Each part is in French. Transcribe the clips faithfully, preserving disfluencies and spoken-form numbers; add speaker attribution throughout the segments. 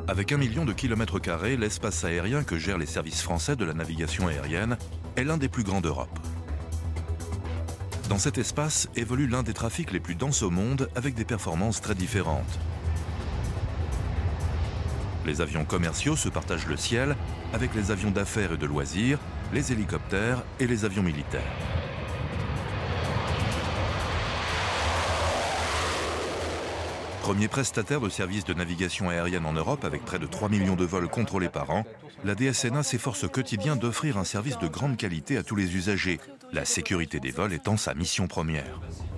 Speaker 1: Avec un million de kilomètres carrés, l'espace aérien que gèrent les services français de la navigation aérienne est l'un des plus grands d'Europe. Dans cet espace évolue l'un des trafics les plus denses au monde avec des performances très différentes. Les avions commerciaux se partagent le ciel avec les avions d'affaires et de loisirs, les hélicoptères et les avions militaires. Premier prestataire de services de navigation aérienne en Europe avec près de trois millions de vols contrôlés par an, la D S N A s'efforce au quotidien d'offrir un service de grande qualité à tous les usagers, la sécurité des vols étant sa mission première.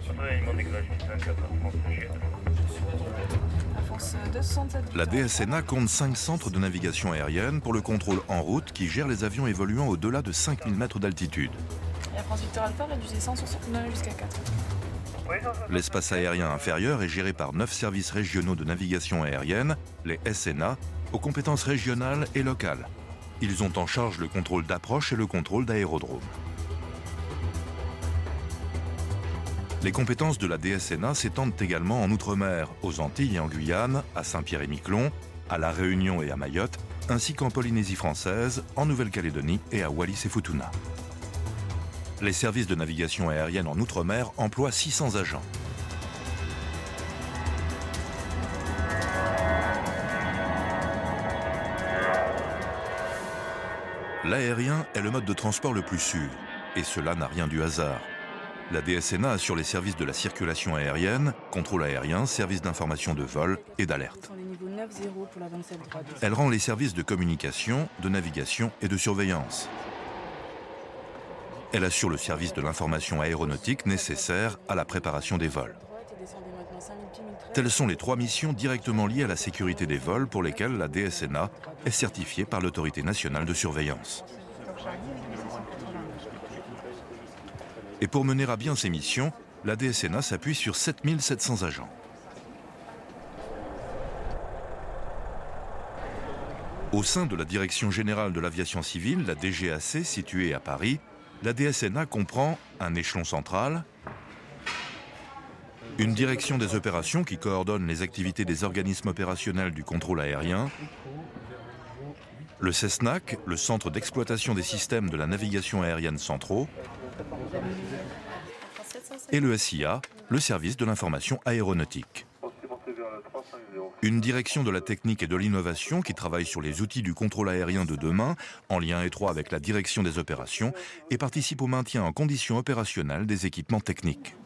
Speaker 1: La D S N A compte cinq centres de navigation aérienne pour le contrôle en route qui gèrent les avions évoluant au-delà de cinq mille mètres d'altitude.
Speaker 2: Air France Victor Alpha réduit ses cent soixante-neuf jusqu'à quatre.
Speaker 1: L'espace aérien inférieur est géré par neuf services régionaux de navigation aérienne, les S N A, aux compétences régionales et locales. Ils ont en charge le contrôle d'approche et le contrôle d'aérodrome. Les compétences de la D S N A s'étendent également en Outre-mer, aux Antilles et en Guyane, à Saint-Pierre-et-Miquelon, à La Réunion et à Mayotte, ainsi qu'en Polynésie française, en Nouvelle-Calédonie et à Wallis et Futuna. Les services de navigation aérienne en Outre-mer emploient six cents agents. L'aérien est le mode de transport le plus sûr, et cela n'a rien du hasard. La D S N A assure les services de la circulation aérienne, contrôle aérien, services d'information de vol et d'alerte. Elle rend les services de communication, de navigation et de surveillance. Elle assure le service de l'information aéronautique nécessaire à la préparation des vols. Telles sont les trois missions directement liées à la sécurité des vols pour lesquelles la D S N A est certifiée par l'Autorité nationale de surveillance. Et pour mener à bien ces missions, la D S N A s'appuie sur sept mille sept cents agents. Au sein de la Direction générale de l'aviation civile, la D G A C, située à Paris, la D S N A comprend un échelon central, une direction des opérations qui coordonne les activités des organismes opérationnels du contrôle aérien, le CESNAC, le Centre d'exploitation des systèmes de la navigation aérienne centraux, et le S I A, le service de l'information aéronautique. Une direction de la technique et de l'innovation qui travaille sur les outils du contrôle aérien de demain, en lien étroit avec la direction des opérations, et participe au maintien en conditions opérationnelles des équipements techniques.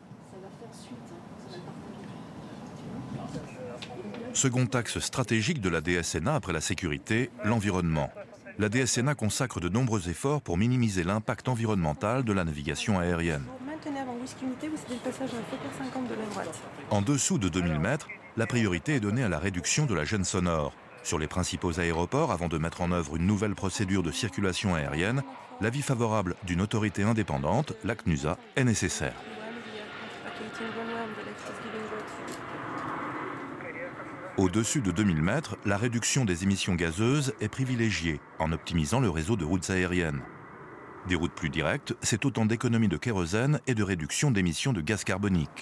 Speaker 1: Second axe stratégique de la D S N A après la sécurité, l'environnement. La D S N A consacre de nombreux efforts pour minimiser l'impact environnemental de la navigation aérienne. En dessous de deux mille mètres, la priorité est donnée à la réduction de la gêne sonore. Sur les principaux aéroports, avant de mettre en œuvre une nouvelle procédure de circulation aérienne, l'avis favorable d'une autorité indépendante, la C N U S A, est nécessaire. Au-dessus de deux mille mètres, la réduction des émissions gazeuses est privilégiée en optimisant le réseau de routes aériennes. Des routes plus directes, c'est autant d'économies de kérosène et de réduction d'émissions de gaz carbonique.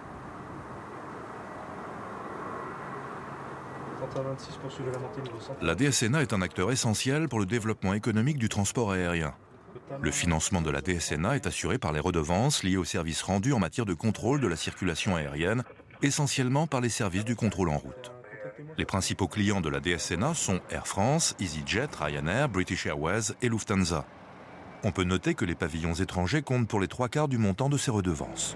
Speaker 1: La D S N A est un acteur essentiel pour le développement économique du transport aérien. Le financement de la D S N A est assuré par les redevances liées aux services rendus en matière de contrôle de la circulation aérienne, essentiellement par les services du contrôle en route. Les principaux clients de la D S N A sont Air France, EasyJet, Ryanair, British Airways et Lufthansa. On peut noter que les pavillons étrangers comptent pour les trois quarts du montant de ces redevances.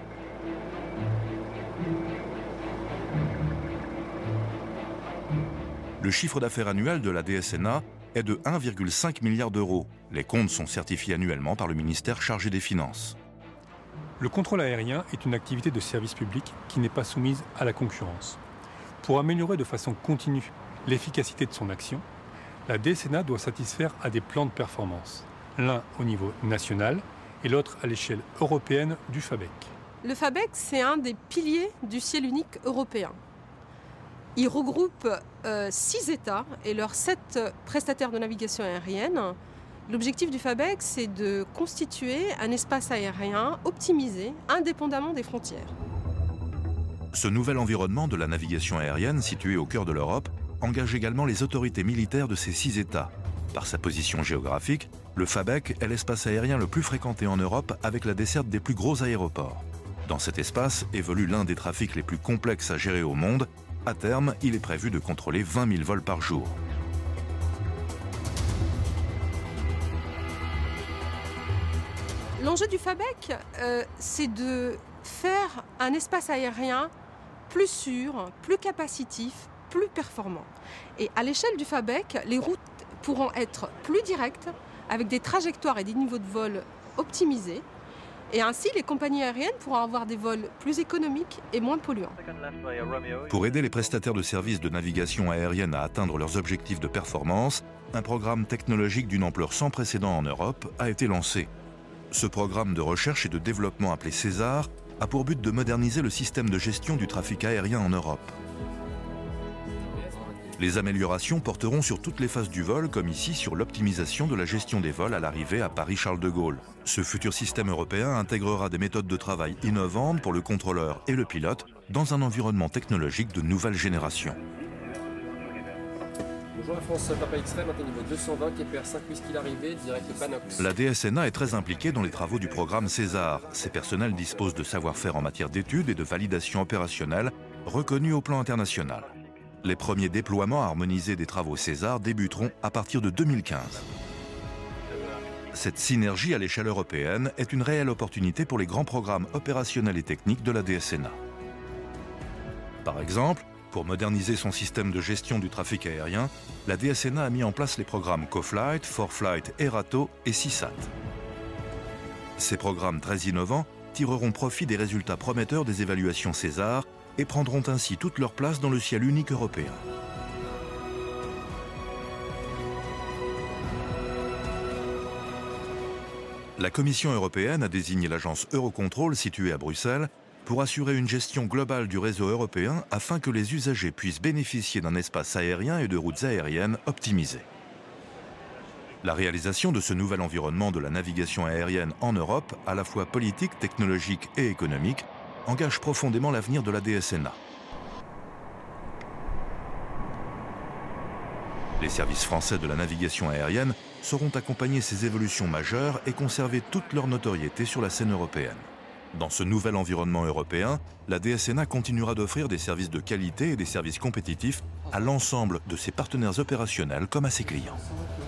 Speaker 1: Le chiffre d'affaires annuel de la D S N A est de un virgule cinq milliard d'euros. Les comptes sont certifiés annuellement par le ministère chargé des Finances.
Speaker 3: Le contrôle aérien est une activité de service public qui n'est pas soumise à la concurrence. Pour améliorer de façon continue l'efficacité de son action, la D S N A doit satisfaire à des plans de performance, l'un au niveau national et l'autre à l'échelle européenne du FABEC.
Speaker 4: Le FABEC, c'est un des piliers du ciel unique européen. Il regroupe euh, six États et leurs sept prestataires de navigation aérienne. L'objectif du FABEC, c'est de constituer un espace aérien optimisé, indépendamment des frontières.
Speaker 1: Ce nouvel environnement de la navigation aérienne situé au cœur de l'Europe engage également les autorités militaires de ces six États. Par sa position géographique, le FABEC est l'espace aérien le plus fréquenté en Europe avec la desserte des plus gros aéroports. Dans cet espace évolue l'un des trafics les plus complexes à gérer au monde. À terme, il est prévu de contrôler vingt mille vols par jour.
Speaker 4: L'enjeu du FABEC, euh, c'est de faire un espace aérien plus sûr, plus capacitif, plus performant. Et à l'échelle du FABEC, les routes pourront être plus directes, avec des trajectoires et des niveaux de vol optimisés. Et ainsi, les compagnies aériennes pourront avoir des vols plus économiques et moins polluants.
Speaker 1: Pour aider les prestataires de services de navigation aérienne à atteindre leurs objectifs de performance, un programme technologique d'une ampleur sans précédent en Europe a été lancé. Ce programme de recherche et de développement appelé César a pour but de moderniser le système de gestion du trafic aérien en Europe. Les améliorations porteront sur toutes les phases du vol, comme ici sur l'optimisation de la gestion des vols à l'arrivée à Paris-Charles de Gaulle. Ce futur système européen intégrera des méthodes de travail innovantes pour le contrôleur et le pilote dans un environnement technologique de nouvelle génération.
Speaker 5: Bonjour Air France, Papa X-Ray, maintenant niveau deux cent vingt, K P R cinq Whisky l'arrivée, direct Panox.
Speaker 1: La D S N A est très impliquée dans les travaux du programme César. Ses personnels disposent de savoir-faire en matière d'études et de validation opérationnelle reconnus au plan international. Les premiers déploiements harmonisés des travaux César débuteront à partir de deux mille quinze. Cette synergie à l'échelle européenne est une réelle opportunité pour les grands programmes opérationnels et techniques de la D S N A. Par exemple, pour moderniser son système de gestion du trafic aérien, la D S N A a mis en place les programmes CoFlight, FourFlight, Erato et CISAT. Ces programmes très innovants tireront profit des résultats prometteurs des évaluations César et prendront ainsi toute leur place dans le ciel unique européen. La Commission européenne a désigné l'agence Eurocontrol située à Bruxelles pour assurer une gestion globale du réseau européen afin que les usagers puissent bénéficier d'un espace aérien et de routes aériennes optimisées. La réalisation de ce nouvel environnement de la navigation aérienne en Europe, à la fois politique, technologique et économique, engage profondément l'avenir de la D S N A. Les services français de la navigation aérienne sauront accompagner ces évolutions majeures et conserver toute leur notoriété sur la scène européenne. Dans ce nouvel environnement européen, la D S N A continuera d'offrir des services de qualité et des services compétitifs à l'ensemble de ses partenaires opérationnels comme à ses clients.